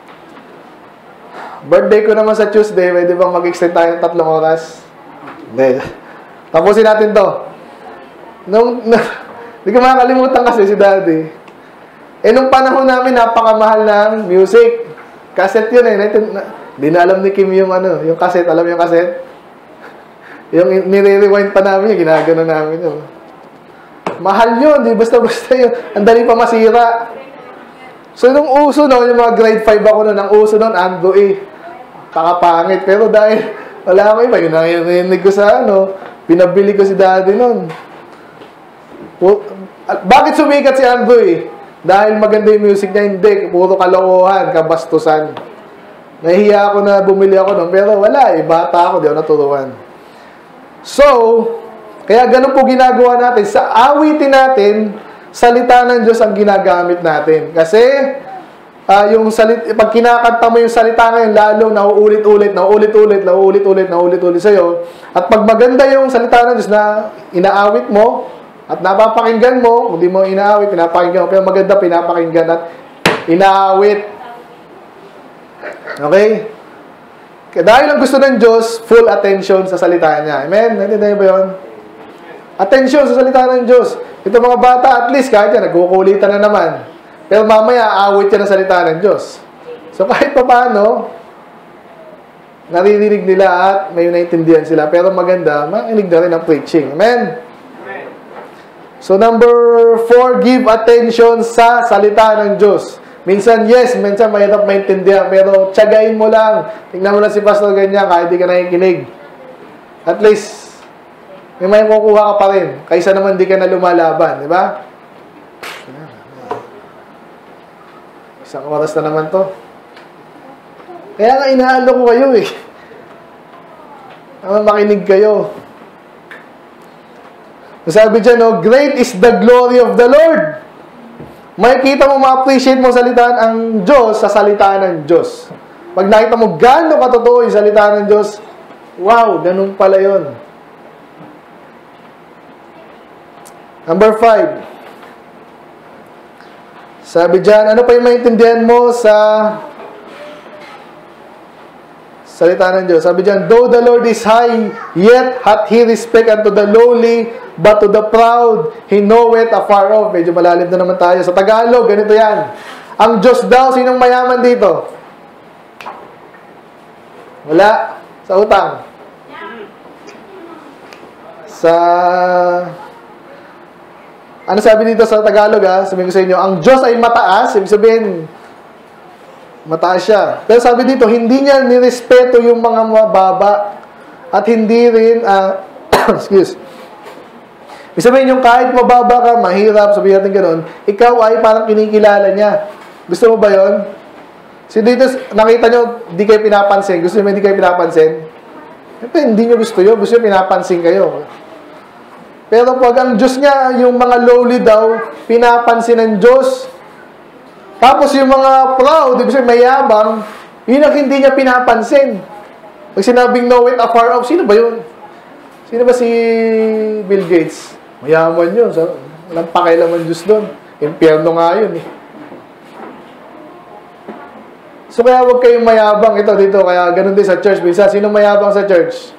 Speaker 1: birthday ko naman sa Tuesday, pwede bang mag-extend tayo ng tatlong oras? Hindi. Tapusin natin to. Nung, hindi ko makakalimutan kasi si Daddy. Eh, nung panahon namin, napakamahal ng music. Cassette yun eh. Hindi na alam ni Kim yung ano, yung cassette. Alam yung cassette? Yung nire-rewind pa namin yun, ginagano namin yun. Mahal yun, di basta-basta yun. Ang dali pa masira. So, nung uso noon, yung mga grade five ako noon, ang uso noon, Ando eh. Kakapangit. Pero dahil, wala ko iba, yun ang narinig ko sa ano, pinabili ko si Daddy noon. Bakit sumikat si Ando eh? Dahil maganda yung music niya, hindi. Puro kalokohan, kabastusan. Nahihiya ako na bumili ako nun. Pero wala eh. Bata ako, di ako naturuan. So, kaya ganun po ginagawa natin. Sa awitin natin, salita ng Diyos ang ginagamit natin. Kasi, uh, yung salit, pag kinakanta mo yung salita ngayon, lalong nauulit-ulit, nauulit-ulit, nauulit-ulit, nauulit-ulit sa'yo. At pag maganda yung salita ng Diyos na inaawit mo, at napapakinggan mo, hindi mo inaawit, pinapakinggan mo, pero maganda pinapakinggan at inaawit. Okay? Kaya dahil ang gusto ng Diyos, full attention sa salita niya. Amen? Naintindihan ba yun? Attention sa salita ng Diyos. Ito mga bata, at least kahit yan, nagkukulitan na naman. Pero mamaya, aawit yan ang salita ng Diyos. So kahit pa paano, naririnig nila at may naintindihan sila. Pero maganda, makinig na rin ang preaching. Amen? So, number four, give attention sa salita ng Diyos. Minsan, yes, minsan mahirap maintindihan, pero tiyagain mo lang. Tingnan mo lang si Pastor ganyan, kahit di ka nakikinig. At least, may may kukuha ka pa rin, kaysa naman di ka na lumalaban, di ba? Isang oras na naman to. Kaya nga, inaalo ko kayo eh. Naman makinig kayo. Sabi dyan, no, great is the glory of the Lord. Makikita mo, ma-appreciate mo salitaan ang Diyos sa salitaan ng Diyos. Pag nakita mo gano'ng katotoo yung salitaan ng Diyos, wow, ganun pala yun. Number five. Sabi dyan, ano pa yung maintindihan mo sa salita ng Diyos? Sabi dyan, though the Lord is high, yet hath He respect unto the lowly, but to the proud, He knoweth afar off. Medyo malalim na naman tayo. Sa Tagalog, ganito yan. Ang Diyos daw, sinong mayaman dito? Wala. Sa utang. Sa... Ano sabi dito sa Tagalog, ha? Sabihin ko sa inyo, ang Diyos ay mataas. Ibig sabihin, mataas siya. Pero sabi dito, hindi niya nirespeto yung mga mababa. At hindi rin, uh, excuse, ibig sabihin yung kahit mababa ka, mahirap, sabihin natin gano'n, ikaw ay parang kinikilala niya. Gusto mo ba yun? So dito, nakita nyo, di kayo pinapansin. Gusto nyo hindi kayo pinapansin? Siyempre, hindi nyo gusto yun. Gusto nyo pinapansin kayo. Pero pag ang Diyos niya, yung mga lowly daw, pinapansin ng Diyos. Tapos yung mga proud, ibig sabihin mayabang, yun ang hindi niya pinapansin. Pag sinabing know it afar off, sino ba yun? Sino ba si Bill Gates? Mayaman yun. So, walang pakialaman Diyos doon. Impyerno nga yun eh. So kaya huwag kayong mayabang. Ito dito, kaya ganun din sa church. Bisa, sino mayabang sa church?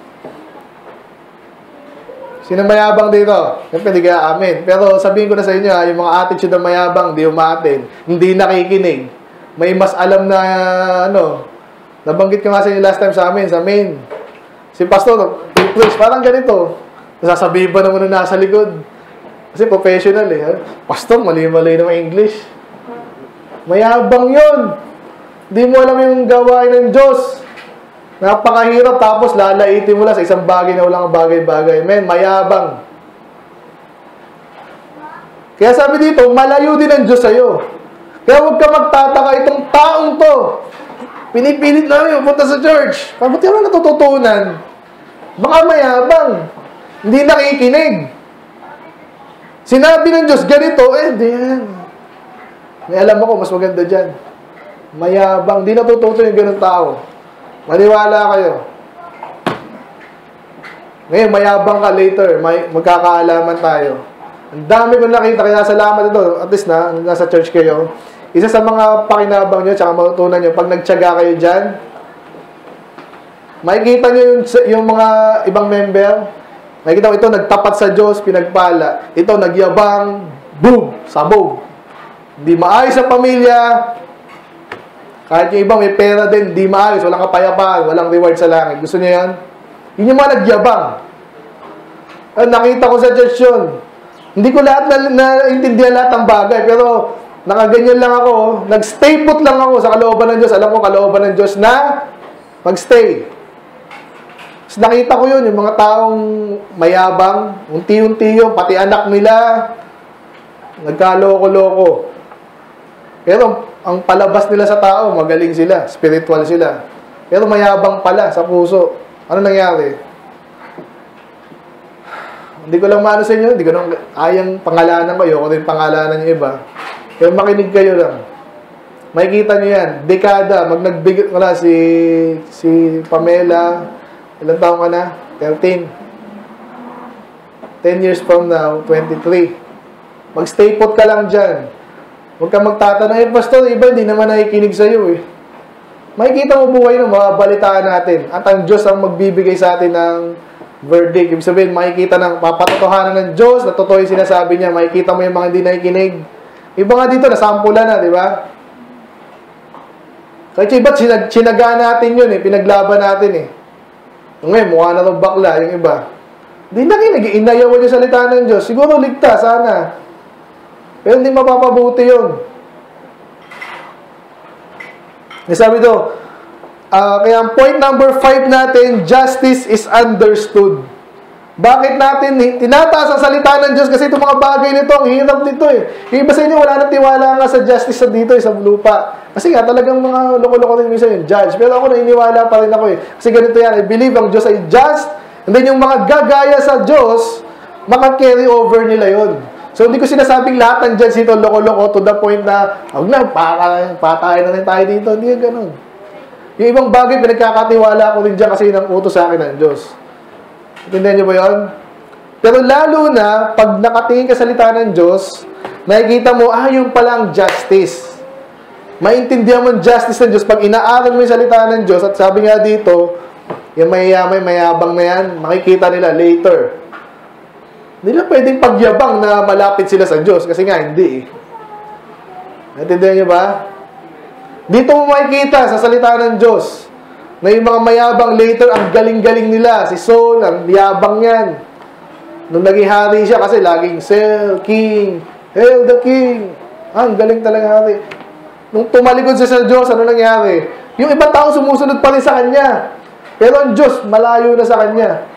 Speaker 1: Sino mayabang dito? Siyempre, hindi kaya amin. Pero sabihin ko na sa inyo, ha, yung mga attitude na mayabang, di umaatin, hindi nakikinig. May mas alam na, ano, nabanggit ko nga sa inyo last time sa amin, sa main. Si pastor, please, parang ganito. Nasasabihin pa naman na nasa likod. Kasi professional eh. Ha? Pastor, mali-mali naman English. Mayabang yun. Di mo alam yung gawain ng Diyos. Napakahirap, tapos lalaitin mo lang sa isang bagay na walang bagay-bagay. Men, mayabang. Kaya sabi dito, malayo din ang Diyos sa'yo. Kaya huwag ka magtataka, itong taong to, pinipilit namin punta sa church. Ba't yun ang natututunan? Baka mayabang. Hindi nakikinig. Sinabi ng Diyos, ganito, eh, di yan. May alam ako, mas maganda dyan. Mayabang. Hindi natututo yung ganun tao. Maniwala kayo. Ngayon, mayabang ka later. May, magkakaalaman tayo. Ang dami kong nakita. Kaya salamat ito. At least na, nasa church kayo. Isa sa mga pakinabang nyo, tsaka matutunan nyo, pag nagtiyaga kayo dyan, makikita nyo yung, yung mga ibang member. Makikita mo ito, nagtapat sa Diyos, pinagpala. Ito, nagyabang, boom, sabog. Hindi maayos sa pamilya. Kahit yung ibang may pera din, di maayos, walang kapayapaan, walang reward sa langit. Gusto niyo yan? Yun yung mga nagyabang. Ay, nakita ko sa church yun. Hindi ko lahat na, naintindihan lahat ng bagay, pero nakaganyan lang ako. Nag-stay put lang ako sa kalooban ng Diyos. Alam ko, kalooban ng Diyos na mag-stay. Tapos nakita ko yun, yung mga taong mayabang, unti-unti yun, pati anak nila, nagkaloko-loko. Pero ang palabas nila sa tao, magaling sila, spiritual sila. Pero mayabang pala sa puso. Ano nangyari? Hindi ko lang maano sa inyo, hindi ko nang ayang pangalanan ko, ayoko din pangalanan yung iba. Pero makinig kayo lang. Makikita nyo yan, dekada, mag nagbigit ko na si, si Pamela, ilang taong ka na? thirteen. ten years from now, twenty-three. Mag-stay put ka lang dyan. Huwag kang magtatanong, eh, pastor, iba hindi naman nakikinig sa'yo eh. Makikita mo buhay na mababalitaan natin. At ang Diyos ang magbibigay sa atin ng verdict. Ibig sabihin, makikita ng papatotohanan ng Diyos, na totoo yung sinasabi niya, makikita mo yung mga hindi nakikinig. Iba nga dito, nasampulan na, di ba? Kaya iba't sinag sinaga natin yun eh, pinaglaban natin eh. Ngayon, mukha na itong bakla, yung iba. Hindi nakikinig, inayawan yung salita ng Diyos. Siguro ligtas, sana. Pero hindi mapapabuti yun. Sabi ito, uh, kaya ang point number five natin, justice is understood. Bakit natin tinataas ang salita ng Diyos? Kasi itong mga bagay nito, ang hirap nito eh. Yung iba sa inyo, wala nang tiwala nga sa justice sa dito, eh, sa lupa. Kasi nga, talagang mga loko-loko din minsan yung judge. Pero ako, naniniwala pa rin ako eh. Kasi ganito yan, I believe ang Diyos ay just, and then yung mga gagaya sa Diyos, maka-carry over nila yun. So, hindi ko sinasabing lahat ng judge dito, loko-loko, to the point na, huwag na, patayin na rin tayo dito. Hindi yan ganun. Yung ibang bagay, pinagkakatiwala ko rin dyan kasi yun ang utos sa akin ng Diyos. Intindihan niyo ba yun? Pero lalo na, pag nakatingin ka sa salita ng Diyos, nakikita mo, ah, yung palang justice. Maintindihan mo ang justice ng Diyos. Pag inaaral mo yung salita ng Diyos, at sabi nga dito, yung mayayamay, mayabang na yan, makikita nila later. Hindi lang pwedeng pagyabang na malapit sila sa Diyos. Kasi nga, hindi eh. Naintindihan niyo ba? Dito mo makikita sa salita ng Diyos na yung mga mayabang later, ang galing-galing nila. Si Saul, ang yabang yan. Nung naging hari siya, kasi laging, Saul, King, Hail the King. Ah, ang galing talaga hari. Nung tumalikod siya sa Diyos, ano nangyari? Yung ibang tao sumusunod pa rin sa kanya. Pero ang Diyos, malayo na sa kanya.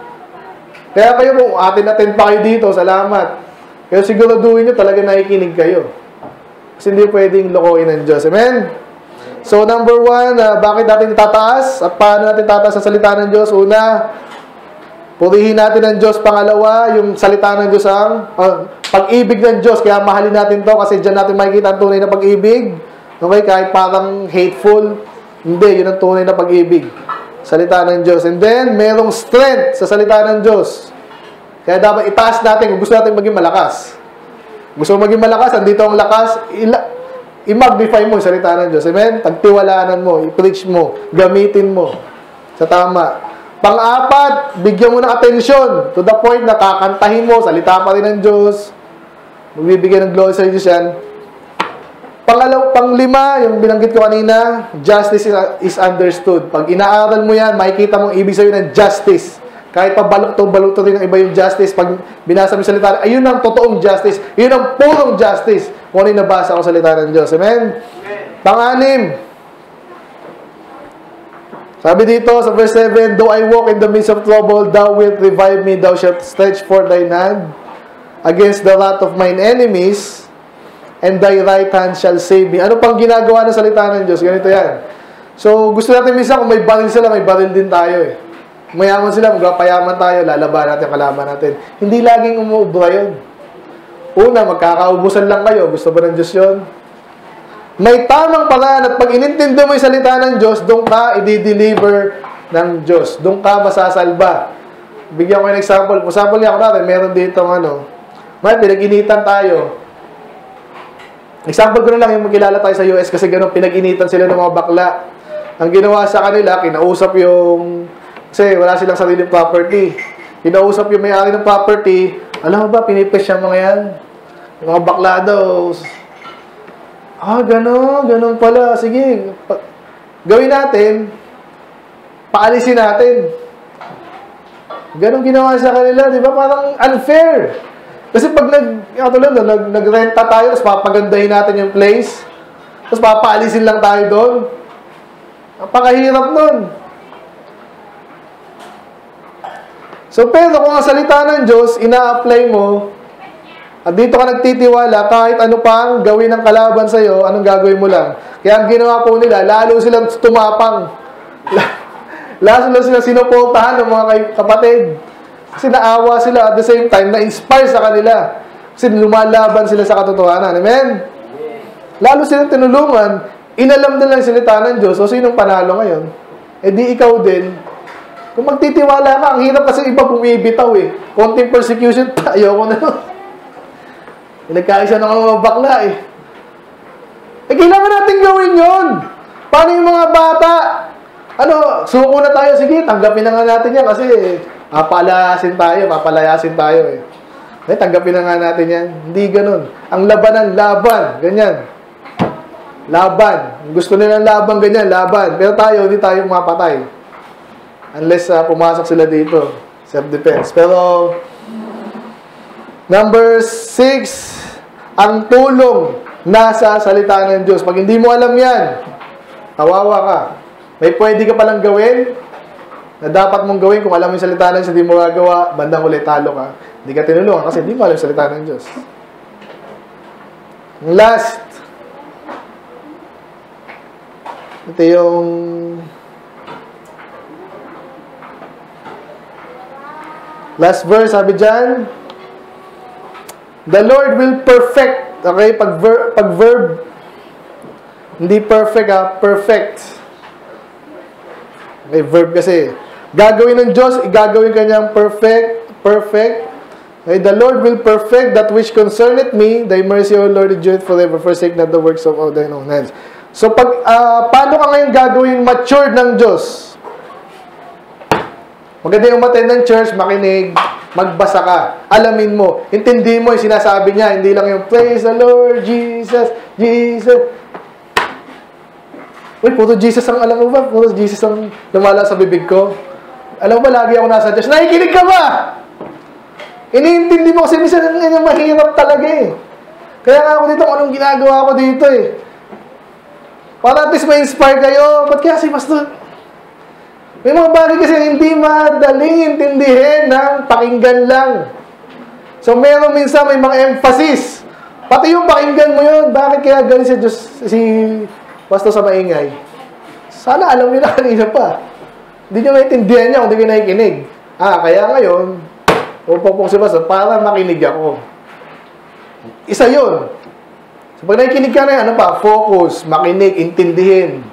Speaker 1: Kaya kayo, kung atin-atin pa kayo dito, salamat. Kaya siguraduhin nyo talaga nakikinig kayo. Kasi hindi pwedeng lokohin ng Diyos. Amen? So, number one, uh, bakit natin itataas? At paano natin tataas ang salita ng Diyos? Una, purihin natin ang Diyos. Pangalawa, yung salita ng Diyos ang uh, pag-ibig ng Diyos. Kaya mahalin natin to kasi dyan natin makikita ang tunay na pag-ibig. Okay? Kahit parang hateful, hindi, yun ang tunay na pag-ibig. Salita ng Diyos. And then, merong strength sa salita ng Diyos. Kaya dapat itaas natin kung gusto natin maging malakas. Gusto mo maging malakas, andito ang lakas, ila i-magnify mo yung salita ng Diyos. Amen? Pagtiwalaan mo, i-preach mo, gamitin mo sa tama. Pang-apat, bigyan mo ng atensyon to the point na kakantahin mo, salita pa rin ng Diyos. Magbibigyan ng glory sa Diyos yan. Pangalaw, panglima, yung binanggit ko kanina, justice is understood. Pag inaaral mo yan, makikita mong ibig sabihin ng justice. Kahit pa balok-to-balok rin ng iba yung justice, pag binasa mo yung salita, ayun ang totoong justice. Yun ang purong justice. Kung ano yung nabasa ko salita ng Diyos. Amen? Pang-anim, sabi dito sa verse seven, though I walk in the midst of trouble, thou wilt revive me, thou shalt stretch forth thine hand against the wrath of mine enemies, and thy right hand shall save me. Ano pang ginagawa ng salita ng Diyos? Ganito yan. So, gusto natin minsan, kung may baril sila, may baril din tayo eh. Mayaman sila, magpapayaman tayo, lalaban natin, kalaban natin. Hindi laging umuubra yun. Una, magkakaubusan lang kayo. Gusto ba ng Diyos yun? May tamang paraan at pag inintindi mo yung salita ng Diyos, doon ka i-deliver ng Diyos. Doon ka masasalba. Bigyan ko yung example. For example niya ako natin, meron dito ano, may pinag-initan tayo. Example ko na lang yung magkilala tayo sa U S kasi gano'n, pinag-initan sila ng mga bakla. Ang ginawa sa kanila, kinausap yung, kasi wala silang sariling property. Kinausap yung may-ari ng property, alam mo ba, pinipes yung mga yan. Yung mga bakla daw. Ah, gano'n, gano'n pala. Sige, pa, gawin natin, paalisin natin. Gano'n ginawa sa kanila, di ba? Parang unfair. Kasi pag nag, katulad, nag, nagrenta tayo, tapos papagandahin natin yung place, tapos papaalisin lang tayo doon. Napakahirap nun. So, pero kung ang salita ng Diyos, ina-apply mo, at dito ka nagtitiwala, kahit ano pang gawin ng kalaban sa'yo, anong gagawin mo lang? Kaya ang ginawa po nila, lalo silang tumapang. Lalo silang sinuportahan ng mga kapatid. Kasi naawa sila at the same time, na-inspire sa kanila. Kasi lumalaban sila sa katotohanan. Amen? Lalo silang tinulungan, inalam nila ang salita ng Diyos, o sinong panalo ngayon? E di ikaw din. Kung magtitiwala ka, ang hirap kasi iba bumibitaw eh. Konting persecution, ayoko na. Nagkaisa na mga bakla eh. Eh, kailangan natin gawin yun. Paano yung mga bata? Ano, suko na tayo. Sige, tanggapin na nga natin yan kasi papalayasin tayo, papalayasin tayo eh. Eh, tanggapin na nga natin yan. Hindi ganun. Ang labanan, laban. Ganyan. Laban. Gusto nilang laban, ganyan, laban. Pero tayo, hindi tayo mapatay. Unless uh, pumasok sila dito. Self-defense. Pero, number six, ang tulong nasa salita ng Diyos. Pag hindi mo alam yan, kawawa ka. May pwede ka palang gawin na dapat mong gawin kung alam mo yung salita ng Diyos, hindi mo gagawa, bandang ulit talo ka. Hindi ka tinulungan kasi hindi mo alam yung salita ng Diyos. Last, ito yung last verse, sabi dyan, the Lord will perfect, okay, pag, ver, pag verb, hindi perfect ha, perfect. Okay, verb kasi. Gagawin ng Diyos, igagawin kanyang perfect, perfect. Okay, the Lord will perfect that which concerneth me, thy mercy, O Lord, endureth forever, forsake not the works of all thine own hands. So, pag, uh, paano ka ngayon gagawin matured ng Diyos? Maganda yung umattend ng church, makinig, magbasa ka, alamin mo, intindihin mo yung sinasabi niya, hindi lang yung praise the Lord, Jesus, Jesus. Uy, puro Jesus ang alam mo ba? Puro Jesus ang lumala sa bibig ko. Alam mo ba, lagi ako nasa Diyos. Nakikinig ka ba? Iniintindi mo kasi minsan yung mahirap talaga eh. Kaya nga ako dito, anong ginagawa ko dito eh. Para at least ma-inspire kayo. Ba't kaya si Pastor? May mga bagay kasi hindi madaling intindihin ng pakinggan lang. So, meron minsan may mga emphasis. Pati yung pakinggan mo yun, bakit kaya galing si Diyos, si Pastor sa maingay? Sana alam niyo na kanina pa. Hindi nyo maintindihan niya kung hindi nyo nakikinig. Ah, kaya ngayon, pupupok si Pastor para makinig ako. Isa yun. So, pag nakikinig ka na, ano pa? Focus, makinig, intindihin.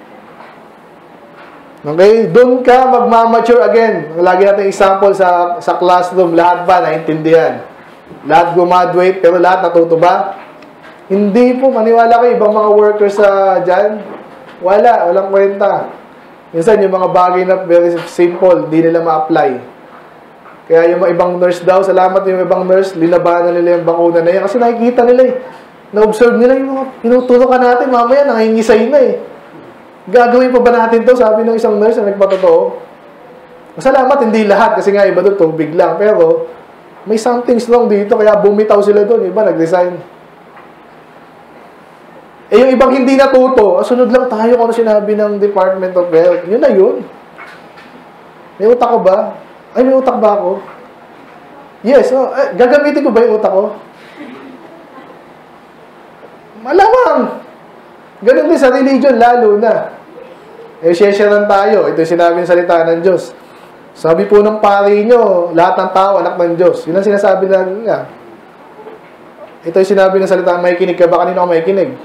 Speaker 1: Okay? Doon ka magmamature again. Lagi natin example sa sa classroom. Lahat ba naintindihan? Lahat graduate, pero lahat natuto ba? Hindi po, maniwala kayo, ibang mga workers sa dyan, wala, walang kwenta. Minsan, yung mga bagay na very simple, di nila ma-apply. Kaya yung mga ibang nurse daw, salamat yung ibang nurse, linabanan nila yung bakuna na yan. Kasi nakikita nila eh, na-observe nila yung mga pinutulokan natin, mamaya nangingisay na eh. Gagawin pa ba natin to? Sabi ng isang nurse na nagpatotoo. Salamat, hindi lahat, kasi nga iba doon, tubig lang. Pero, may something wrong dito, kaya bumitaw sila doon, iba nag-resign. Eh, yung ibang hindi natuto, sunod lang tayo kung ano sinabi ng Department of Health. Yun na yun. May utak ko ba? Ay, may utak ba ako? Yes. Oh, eh, gagamitin ko ba yung utak ko? Malamang. Ganun din sa religion, lalo na. Eh, share-sharean tayo. Ito yung sinabi ng salita ng Diyos. Sabi po ng pari nyo, lahat ng tao, anak ng Diyos. Yun ang sinasabi na nga. Ito yung sinabi ng salita, may kinig ka ba? Kanino ka may kinig?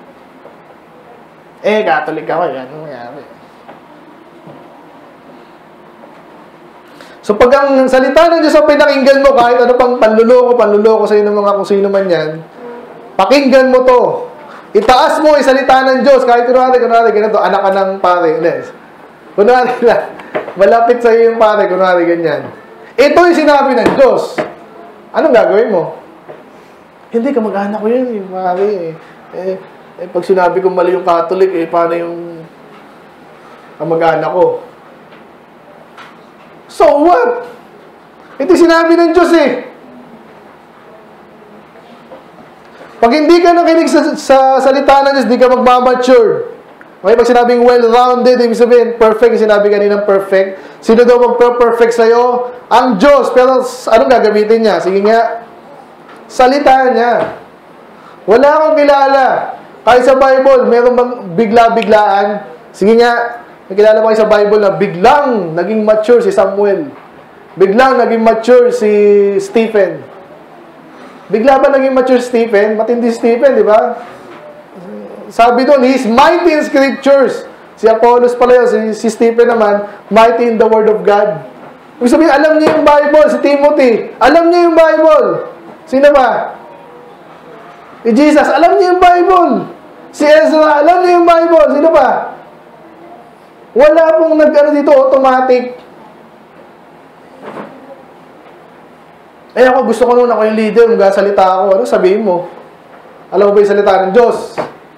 Speaker 1: Eh, Catholic ako. Yan, ano nangyari? So, pag ang salita ng Diyos ang pinakinggan mo, kahit ano pang panluloko, panluloko sa ng mga kung sino man yan, pakinggan mo to. Itaas mo yung salita ng Diyos. Kahit kunwari, kunwari, ganito, anak ka ng pare. Kunwari lang, malapit sa iyo yung pare, kunwari, ganyan. Ito yung sinabi ng Diyos. Anong gagawin mo? Hindi ka mag-anak ko yun, yung pare. Eh, eh, eh, pag sinabi ko mali yung Catholic, eh, paano yung kamag-anak ko? So what? Ito sinabi ng Diyos eh. Pag hindi ka nakinig sa, sa salita ng Diyos, hindi ka magmamature. Okay, pag sinabing well-rounded, ibig sabihin, perfect, sinabi kanina perfect. Sino daw mag-perfect sa'yo? Ang Diyos. Pero anong gagamitin niya? Sige nga, salita niya. Wala akong kilala. Kahit sa Bible, meron bang bigla-biglaan? Sige nga, nakilala mo kayo sa Bible na biglang naging mature si Samuel. Biglang naging mature si Stephen. Bigla ba naging mature si Stephen? Matindi si Stephen, di ba? Sabi doon, he's mighty in scriptures. Si Apollos pala yun, si, si Stephen naman, mighty in the word of God. Ibig sabihin, alam niya yung Bible. Si Timothy, alam niya yung Bible. Sino ba? Si Jesus, alam niya yung Bible. Si Ezra, alam niya yung Bible. Sino ba? Wala pong nag-ano dito, automatic. Eh ako, gusto ko nung ako yung leader, magsasalita ako. Ano sabihin mo? Alam mo ba yung salita ng Diyos?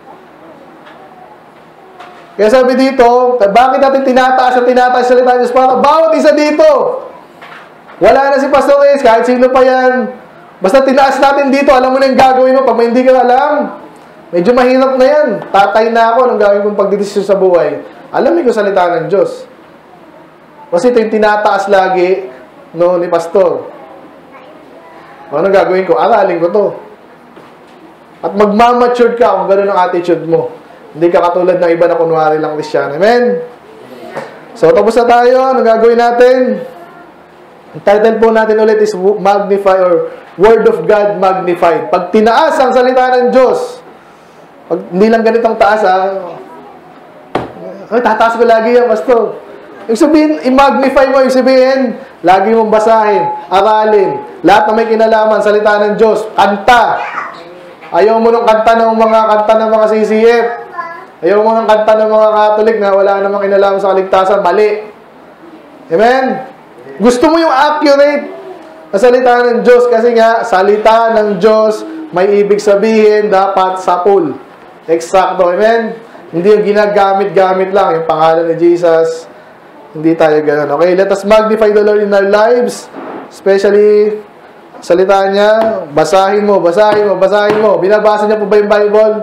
Speaker 1: Kaya sabi dito, bakit natin tinataas at tinataas yung salita ng Diyos? Para bawat isa dito. Wala na si Pastor Reyes, kahit sino pa yan. Basta tinaas natin dito, alam mo na yung gagawin mo. Pag may hindi ka alam, medyo mahirap na yan. Tatay na ako nung gawin kong pagdidesisyon sa buhay. Alam ko salita ng Diyos. Kasi ito yung tinataas lagi no, ni Pastor. Ano gagawin ko? Aralin ko to. At magmamature ka kung gano'n ang attitude mo. Hindi ka katulad ng iba na kunwari lang Kristiyano. Amen? So, tapos na tayo. Ano gagawin natin? Ang title po natin ulit is Magnify or Word of God Magnified. Pag tinaas ang salita ng Diyos, pag hindi lang ganitong taas, ah, ay, tataas ko lagi yan, Pastor. Ibig sabihin, i-magnify mo, ibig sabihin, lagi mong basahin, aralin, lahat na may kinalaman, salita ng Diyos, kanta. Ayaw mo nung kanta ng mga kanta ng mga C C F. Ayaw mo nung kanta ng mga Catholic na wala namang kinalaman sa kaligtasan, mali. Amen? Gusto mo yung accurate na salita ng Diyos kasi nga, salita ng Diyos, may ibig sabihin, dapat sapul. Eksakto. Amen? Hindi yung ginagamit-gamit lang, yung pangalan ni Jesus. Hindi tayo ganun. Okay, let us magnify the Lord in our lives. Especially, salita niya, basahin mo, basahin mo, basahin mo. Binabasa niya po ba yung Bible?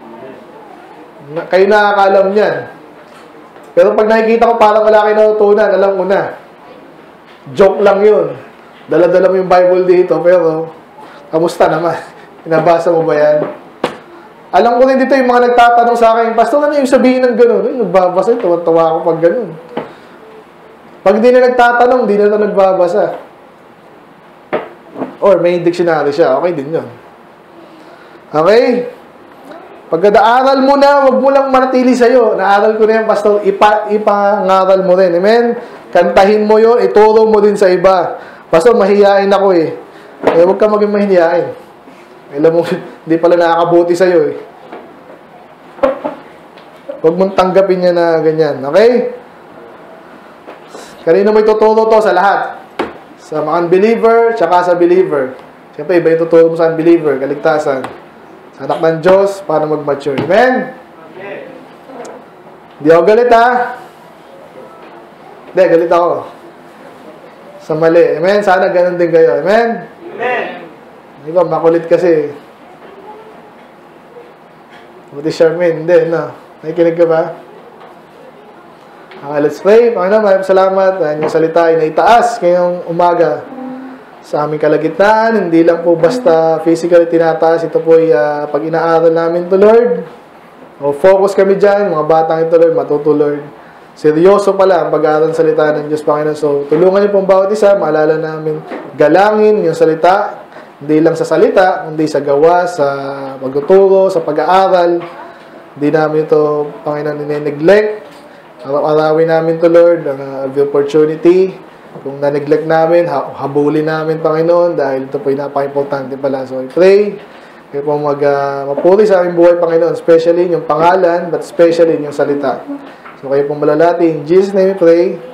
Speaker 1: Kayo nakakalam niyan. Pero pag nakikita ko parang wala kayo natutunan, alam ko na. Joke lang yun. Dala-dala mo yung Bible dito, pero kamusta naman? Binabasa mo ba yan? Alam ko rin dito yung mga nagtatanong sa akin, Pastor, ano yung sabihin ng gano'n? Ay, nagbabasa, tuwa-tuwa ako pag gano'n. Pag hindi na nagtatanong, hindi na ito nagbabasa. Or may dictionary siya, okay din yun. Okay? Pagkadaaral mo na, wag mo lang manatili sa'yo. Naaral ko na yan, Pastor, ipa, ipangaral mo rin. Amen? Kantahin mo yun, ituro mo din sa iba. Pastor, mahihain ako eh. Eh, huwag ka maging mahihain. Alam mo, hindi pala nakakabuti sa'yo eh. Huwag mong tanggapin niya na ganyan. Okay? Kanino may tuturo to? Sa lahat. Sa mga unbeliever, tsaka sa believer. Siyempre, iba yung tuturo mo sa unbeliever, kaligtasan. Sa anak ng Diyos, para mag-mature. Amen? Hindi ako galit, ha? Hindi, galit ako. Sa mali. Amen? Sana ganun din kayo. Amen?
Speaker 2: Amen.
Speaker 1: Di ba, makulit kasi. Buti Charmaine, hindi, no? Nakikinig ka ba? Okay, let's pray. Panginoon, maraming salamat. Ang iyong salita ay naitaas ngayong umaga sa aming kalagitnaan. Hindi lang po basta physically tinataas. Ito po ay uh, pag inaaral namin to Lord. O focus kami dyan. Mga batang ito Lord, matuto Lord. Seryoso pala ang pag-aaral ng salita ng Diyos, Panginoon. So, tulungan niyo pong bawat isa. Maalala namin galangin yung salita. Hindi lang sa salita, kundi sa gawa, sa pagtuturo, sa pag-aaral. Hindi namin ito, Panginoon, nine-neglect. Araw-arawin namin to Lord, ang uh, opportunity. Kung na-neglect namin, ha habulin namin, Panginoon, dahil ito po ay napaka-importante pala. So, I pray, kayo po mag, uh, mapuri sa aming buhay, Panginoon, especially yung pangalan, but especially yung salita. So, kayo po malalati. In Jesus' name we pray.